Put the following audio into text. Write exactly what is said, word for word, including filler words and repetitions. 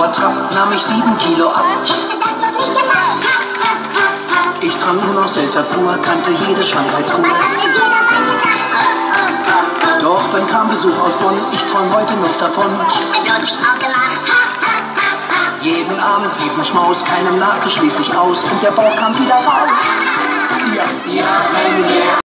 Trab nahm ich sieben Kilo ab. Ich trank nur noch Seltzer pur, kannte jede Schlankheitskur. Doch dann kam Besuch aus Bonn, ich träum heute noch davon. Jeden Abend Riesenschmaus, keinem Nachtisch ließ ich aus und der Bauch kam wieder raus. Ja, ja, wenn wir